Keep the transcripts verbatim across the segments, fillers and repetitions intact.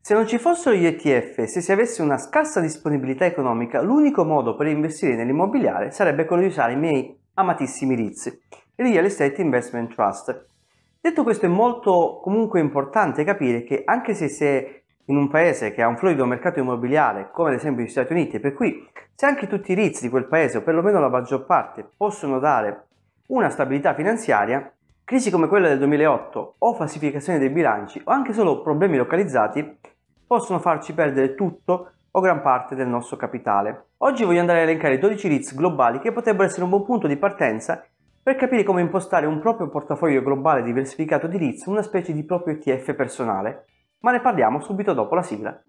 Se non ci fossero gli E T F e se si avesse una scarsa disponibilità economica, l'unico modo per investire nell'immobiliare sarebbe quello di usare i miei amatissimi R I T S, Real Estate Investment Trust. Detto questo, è molto comunque importante capire che anche se sei in un paese che ha un florido mercato immobiliare, come ad esempio gli Stati Uniti, per cui se anche tutti i R I T S di quel paese, o perlomeno la maggior parte, possono dare una stabilità finanziaria, crisi come quella del duemilaotto o falsificazione dei bilanci o anche solo problemi localizzati possono farci perdere tutto o gran parte del nostro capitale. Oggi voglio andare a elencare dodici R I T S globali che potrebbero essere un buon punto di partenza per capire come impostare un proprio portafoglio globale diversificato di R I T S, una specie di proprio E T F personale, ma ne parliamo subito dopo la sigla.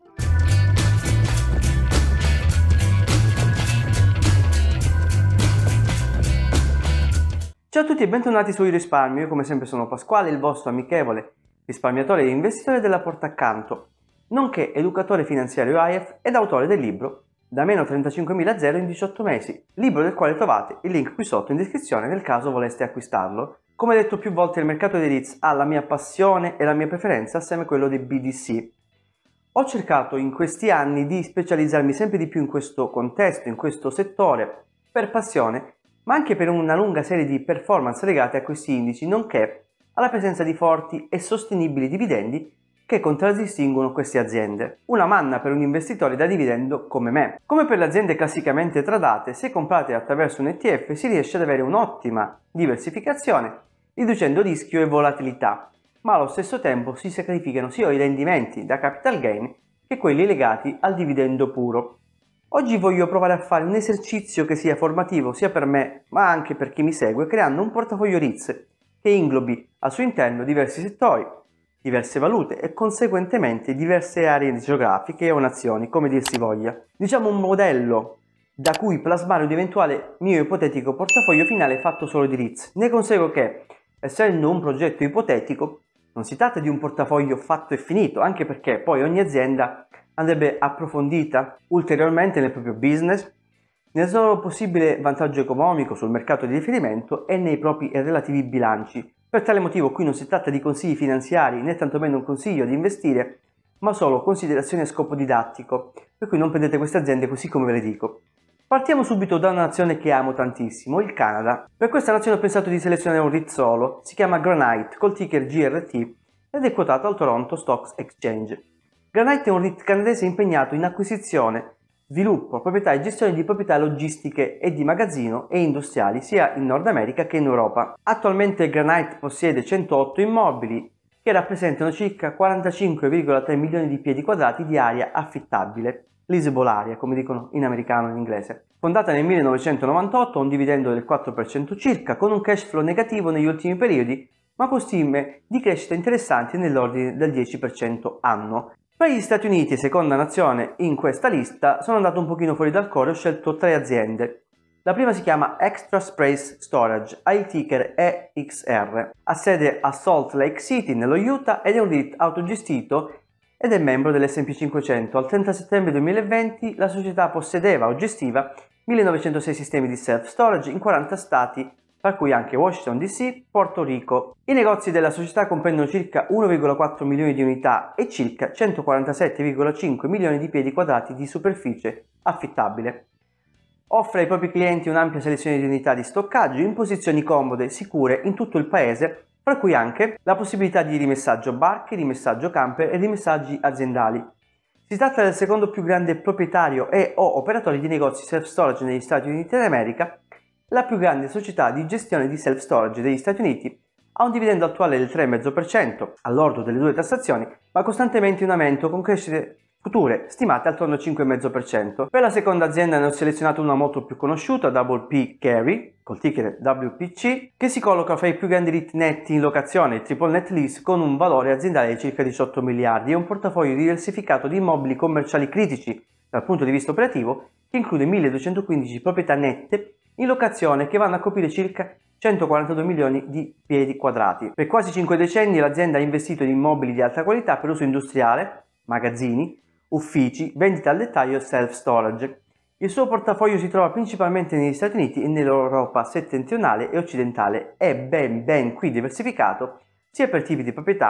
Ciao a tutti e bentornati su iRisparmio. Io come sempre sono Pasquale, il vostro amichevole risparmiatore e investitore della Porta Accanto, nonché educatore finanziario A I F ed autore del libro Da meno trentacinquemila a zero in diciotto mesi, libro del quale trovate il link qui sotto in descrizione nel caso voleste acquistarlo. Come detto più volte, il mercato dei R I T S ha la mia passione e la mia preferenza assieme a quello dei B D C. Ho cercato in questi anni di specializzarmi sempre di più in questo contesto, in questo settore, per passione, ma anche per una lunga serie di performance legate a questi indici, nonché alla presenza di forti e sostenibili dividendi che contraddistinguono queste aziende. Una manna per un investitore da dividendo come me. Come per le aziende classicamente tradate, se comprate attraverso un E T F si riesce ad avere un'ottima diversificazione, riducendo rischio e volatilità, ma allo stesso tempo si sacrificano sia i rendimenti da capital gain che quelli legati al dividendo puro. Oggi voglio provare a fare un esercizio che sia formativo sia per me ma anche per chi mi segue, creando un portafoglio R I T S che inglobi al suo interno diversi settori, diverse valute e conseguentemente diverse aree geografiche o nazioni, come dir si voglia. Diciamo un modello da cui plasmare un eventuale mio ipotetico portafoglio finale fatto solo di R I T S. Ne consegue che, essendo un progetto ipotetico, non si tratta di un portafoglio fatto e finito, anche perché poi ogni azienda andrebbe approfondita ulteriormente nel proprio business, nel loro possibile vantaggio economico sul mercato di riferimento e nei propri e relativi bilanci. Per tale motivo qui non si tratta di consigli finanziari né tantomeno un consiglio di investire, ma solo considerazioni a scopo didattico, per cui non prendete queste aziende così come ve le dico. Partiamo subito da una nazione che amo tantissimo, il Canada. Per questa nazione ho pensato di selezionare un R I T solo, si chiama Granite col ticker G R T ed è quotato al Toronto Stock Exchange. Granite è un R I T canadese impegnato in acquisizione, sviluppo, proprietà e gestione di proprietà logistiche e di magazzino e industriali sia in Nord America che in Europa. Attualmente Granite possiede centootto immobili che rappresentano circa quarantacinque virgola tre milioni di piedi quadrati di area affittabile, leasable area come dicono in americano e in inglese. Fondata nel millenovecentonovantotto, ha un dividendo del quattro per cento circa, con un cash flow negativo negli ultimi periodi, ma con stime di crescita interessanti nell'ordine del dieci per cento annuo. Tra gli Stati Uniti, seconda nazione in questa lista, sono andato un pochino fuori dal core e ho scelto tre aziende. La prima si chiama Extra Space Storage, ha il ticker E X R, ha sede a Salt Lake City nello Utah ed è un R I T autogestito ed è membro dell'S and P cinquecento. Al trenta settembre duemilaventi la società possedeva o gestiva millenovecentosei sistemi di self-storage in quaranta stati, tra cui anche Washington D C, Porto Rico. I negozi della società comprendono circa uno virgola quattro milioni di unità e circa centoquarantasette virgola cinque milioni di piedi quadrati di superficie affittabile. Offre ai propri clienti un'ampia selezione di unità di stoccaggio in posizioni comode e sicure in tutto il paese, fra cui anche la possibilità di rimessaggio barche, rimessaggio camper e rimessaggi aziendali. Si tratta del secondo più grande proprietario e o operatore di negozi self-storage negli Stati Uniti d'America. La più grande società di gestione di self-storage degli Stati Uniti ha un dividendo attuale del tre virgola cinque per cento all'ordo delle due tassazioni, ma costantemente in aumento con crescite future stimate attorno al cinque virgola cinque per cento. Per la seconda azienda ne ho selezionato una molto più conosciuta, W P Carey, col ticker W P C, che si colloca fra i più grandi R I T netti in locazione, il triple net lease, con un valore aziendale di circa diciotto miliardi e un portafoglio diversificato di immobili commerciali critici dal punto di vista operativo, che include milleduecentoquindici proprietà nette in locazione che vanno a coprire circa centoquarantadue milioni di piedi quadrati. Per quasi cinque decenni l'azienda ha investito in immobili di alta qualità per uso industriale, magazzini, uffici, vendita al dettaglio e self-storage. Il suo portafoglio si trova principalmente negli Stati Uniti e nell'Europa settentrionale e occidentale, è ben ben qui diversificato sia per tipi di proprietà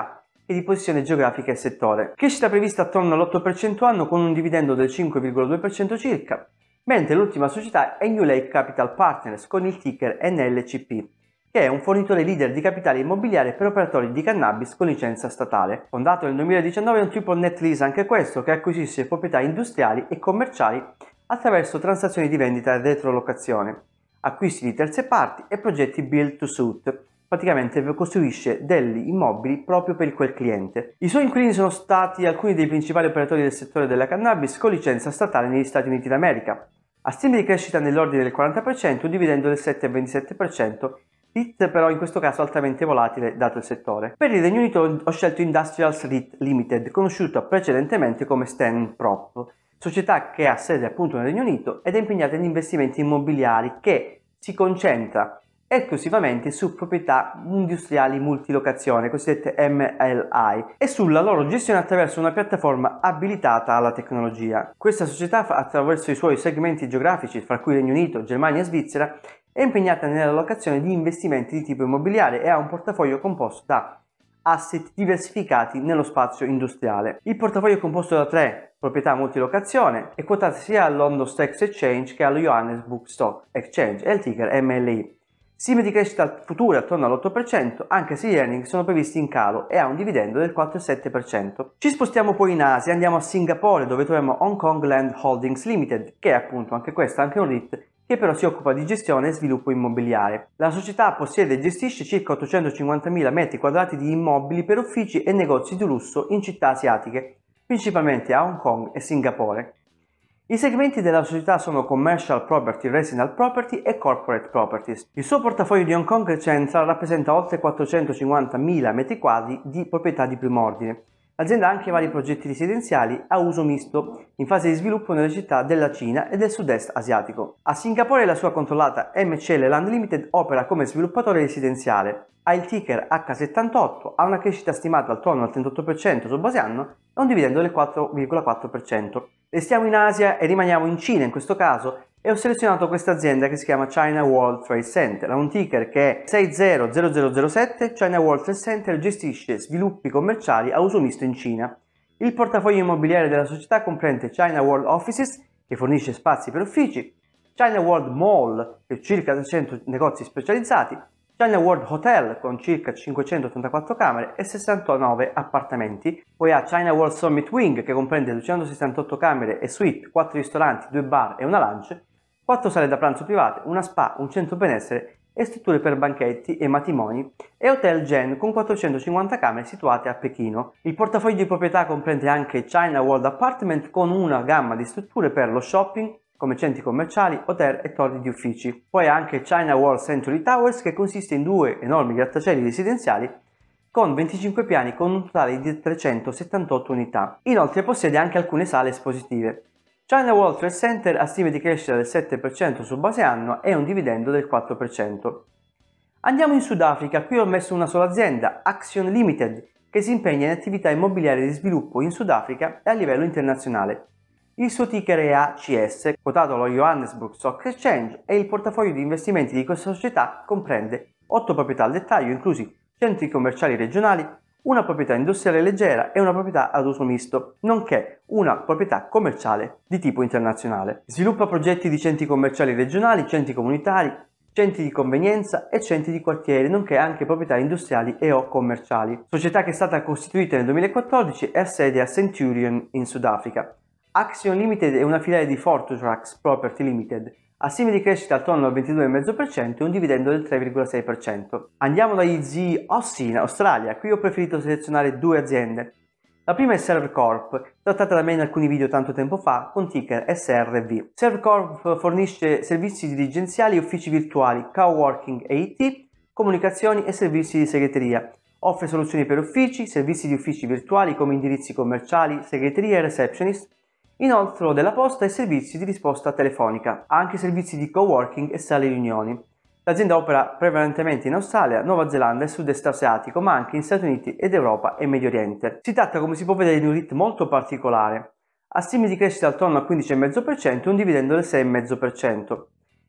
e di posizione geografica del settore. Crescita prevista attorno all'otto per cento anno con un dividendo del cinque virgola due per cento circa, mentre l'ultima società è New Lake Capital Partners con il ticker N L C P, che è un fornitore leader di capitale immobiliare per operatori di cannabis con licenza statale. Fondato nel duemiladiciannove è un triple net lease anche questo, che acquisisce proprietà industriali e commerciali attraverso transazioni di vendita e retrolocazione, acquisti di terze parti e progetti build to suit. Praticamente costruisce degli immobili proprio per quel cliente. I suoi inquilini sono stati alcuni dei principali operatori del settore della cannabis con licenza statale negli Stati Uniti d'America. Ha stime di crescita nell'ordine del quaranta per cento, un dividendo del sette virgola ventisette per cento, R E I T però in questo caso altamente volatile dato il settore. Per il Regno Unito ho scelto Industrials R E I T Limited, conosciuta precedentemente come Stanprop, società che ha sede appunto nel Regno Unito ed è impegnata in investimenti immobiliari che si concentra esclusivamente su proprietà industriali multilocazione, cosiddette M L I, e sulla loro gestione attraverso una piattaforma abilitata alla tecnologia. Questa società, attraverso i suoi segmenti geografici, fra cui Regno Unito, Germania e Svizzera, è impegnata nella locazione di investimenti di tipo immobiliare e ha un portafoglio composto da asset diversificati nello spazio industriale. Il portafoglio è composto da tre proprietà multilocazione e quotate sia al London Stock Exchange che allo Johannesburg Stock Exchange e il ticker M L I. Stime di crescita future attorno all'otto per cento, anche se gli earnings sono previsti in calo e ha un dividendo del quattro virgola sette per cento. Ci spostiamo poi in Asia, andiamo a Singapore dove troviamo Hong Kong Land Holdings Limited, che è appunto anche questa, anche un R I T, che però si occupa di gestione e sviluppo immobiliare. La società possiede e gestisce circa ottocentocinquantamila metri quadrati di immobili per uffici e negozi di lusso in città asiatiche, principalmente a Hong Kong e Singapore. I segmenti della società sono Commercial Property, Residential Property e Corporate Properties. Il suo portafoglio di Hong Kong Central rappresenta oltre quattrocentocinquantamila metri quadri di proprietà di primo ordine. L'azienda ha anche vari progetti residenziali a uso misto in fase di sviluppo nelle città della Cina e del sud-est asiatico. A Singapore la sua controllata M C L Land Limited opera come sviluppatore residenziale. Ha il ticker H settantotto, ha una crescita stimata attorno al trentotto per cento su base anno e un dividendo del quattro virgola quattro per cento. Restiamo in Asia e rimaniamo in Cina in questo caso e ho selezionato questa azienda che si chiama China World Trade Center, ha un ticker che è sei zero zero zero zero sette. China World Trade Center gestisce sviluppi commerciali a uso misto in Cina. Il portafoglio immobiliare della società comprende China World Offices, che fornisce spazi per uffici, China World Mall, per circa trecento negozi specializzati, China World Hotel con circa cinquecentottantaquattro camere e sessantanove appartamenti, poi ha China World Summit Wing che comprende duecentosessantotto camere e suite, quattro ristoranti, due bar e una lounge, quattro sale da pranzo private, una spa, un centro benessere e strutture per banchetti e matrimoni, e Hotel Gen con quattrocentocinquanta camere situate a Pechino. Il portafoglio di proprietà comprende anche China World Apartment con una gamma di strutture per lo shopping, come centri commerciali, hotel e torri di uffici. Poi ha anche China World Century Towers che consiste in due enormi grattacieli residenziali con venticinque piani con un totale di trecentosettantotto unità. Inoltre possiede anche alcune sale espositive. China World Trade Center ha stime di crescita del sette per cento su base annua e un dividendo del quattro per cento. Andiamo in Sudafrica, qui ho messo una sola azienda, Action Limited, che si impegna in attività immobiliari di sviluppo in Sudafrica e a livello internazionale. Il suo ticker è A C S, quotato allo Johannesburg Stock Exchange, e il portafoglio di investimenti di questa società comprende otto proprietà al dettaglio, inclusi centri commerciali regionali, una proprietà industriale leggera e una proprietà ad uso misto, nonché una proprietà commerciale di tipo internazionale. Sviluppa progetti di centri commerciali regionali, centri comunitari, centri di convenienza e centri di quartiere, nonché anche proprietà industriali e o commerciali. Società che è stata costituita nel duemilaquattordici e ha sede a Centurion in Sudafrica. Action Limited è una filiale di Fortrax Property Limited, ha stime di crescita attorno al ventidue virgola cinque per cento e un dividendo del tre virgola sei per cento. Andiamo dagli zii Ossi in Australia, qui ho preferito selezionare due aziende. La prima è Servcorp, trattata da me in alcuni video tanto tempo fa, con ticker S R V. Servcorp fornisce servizi dirigenziali e uffici virtuali, coworking e I T, comunicazioni e servizi di segreteria. Offre soluzioni per uffici, servizi di uffici virtuali come indirizzi commerciali, segreteria e receptionist, inoltre della posta e servizi di risposta telefonica. Ha anche servizi di coworking e sale riunioni. L'azienda opera prevalentemente in Australia, Nuova Zelanda e sud-est asiatico, ma anche in Stati Uniti ed Europa e Medio Oriente. Si tratta, come si può vedere, di un R I T molto particolare. Ha stime di crescita attorno al quindici virgola cinque per cento e un dividendo del sei virgola cinque per cento.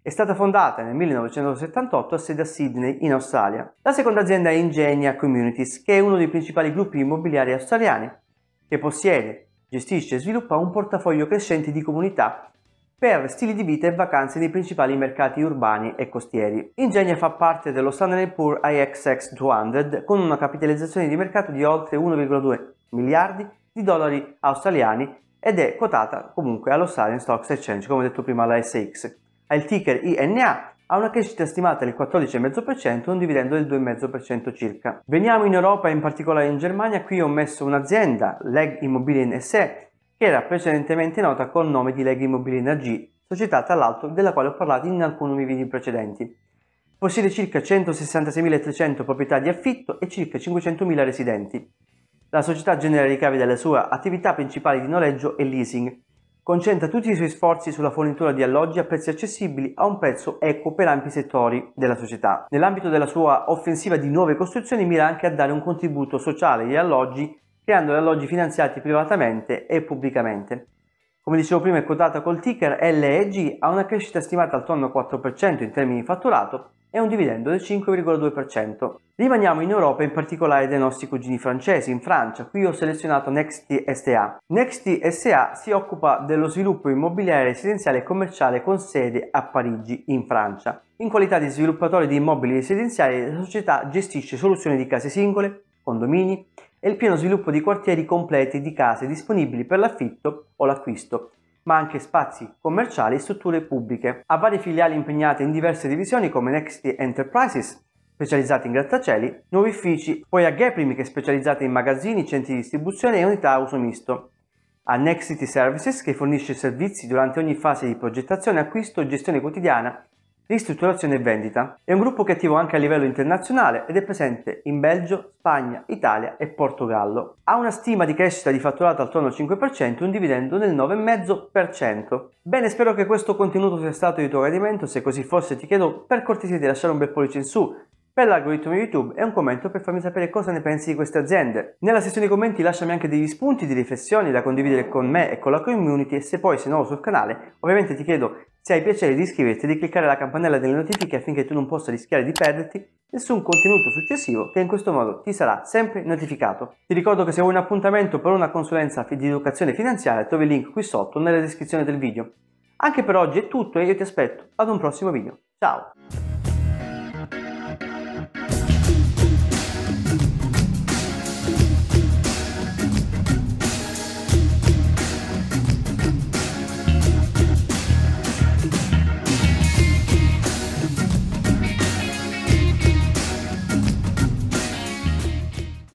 È stata fondata nel millenovecentosettantotto, ha sede a Sydney, in Australia. La seconda azienda è Ingenia Communities, che è uno dei principali gruppi immobiliari australiani, che possiede, gestisce e sviluppa un portafoglio crescente di comunità per stili di vita e vacanze nei principali mercati urbani e costieri. Ingenia fa parte dello Standard and Poor's I X X duecento con una capitalizzazione di mercato di oltre uno virgola due miliardi di dollari australiani ed è quotata comunque all'Australian Stocks Exchange, come detto prima alla S X. Ha il ticker I N A, ha una crescita stimata del quattordici virgola cinque per cento e un dividendo del due virgola cinque per cento circa. Veniamo in Europa e in particolare in Germania. Qui ho messo un'azienda, Leg Immobilien S E, che era precedentemente nota col nome di Leg Immobilien A G, società tra l'altro della quale ho parlato in alcuni video precedenti. Possiede circa centosessantaseimilatrecento proprietà di affitto e circa cinquecentomila residenti. La società genera ricavi dalle sue attività principali di noleggio e leasing. Concentra tutti i suoi sforzi sulla fornitura di alloggi a prezzi accessibili a un prezzo equo per ampi settori della società. Nell'ambito della sua offensiva di nuove costruzioni mira anche a dare un contributo sociale agli alloggi, creando alloggi finanziati privatamente e pubblicamente. Come dicevo prima, è quotata col ticker L E G, ha una crescita stimata attorno al quattro per cento in termini di fatturato e un dividendo del cinque virgola due per cento. Rimaniamo in Europa, in particolare dai nostri cugini francesi. In Francia, qui ho selezionato Nexity S A. Nexity S A si occupa dello sviluppo immobiliare residenziale e commerciale con sede a Parigi, in Francia. In qualità di sviluppatore di immobili residenziali, la società gestisce soluzioni di case singole, condomini e il pieno sviluppo di quartieri completi di case disponibili per l'affitto o l'acquisto, ma anche spazi commerciali e strutture pubbliche. Ha varie filiali impegnate in diverse divisioni come Nexity Enterprises, specializzate in grattacieli, nuovi uffici, poi a Geprim, che è specializzata in magazzini, centri di distribuzione e unità a uso misto. A Nexity Services, che fornisce servizi durante ogni fase di progettazione, acquisto, gestione quotidiana, ristrutturazione e vendita. È un gruppo che è attivo anche a livello internazionale ed è presente in Belgio, Spagna, Italia e Portogallo. Ha una stima di crescita di fatturato attorno al cinque per cento e un dividendo del nove virgola cinque per cento. Bene, spero che questo contenuto sia stato di tuo gradimento. Se così fosse, ti chiedo per cortesia di lasciare un bel pollice in su per l'algoritmo YouTube e un commento per farmi sapere cosa ne pensi di queste aziende. Nella sezione commenti lasciami anche degli spunti di riflessioni da condividere con me e con la community, e se poi sei nuovo sul canale, ovviamente ti chiedo, se hai piacere, di iscriverti e di cliccare la campanella delle notifiche affinché tu non possa rischiare di perderti nessun contenuto successivo, che in questo modo ti sarà sempre notificato. Ti ricordo che se vuoi un appuntamento per una consulenza di educazione finanziaria trovi il link qui sotto nella descrizione del video. Anche per oggi è tutto e io ti aspetto ad un prossimo video. Ciao!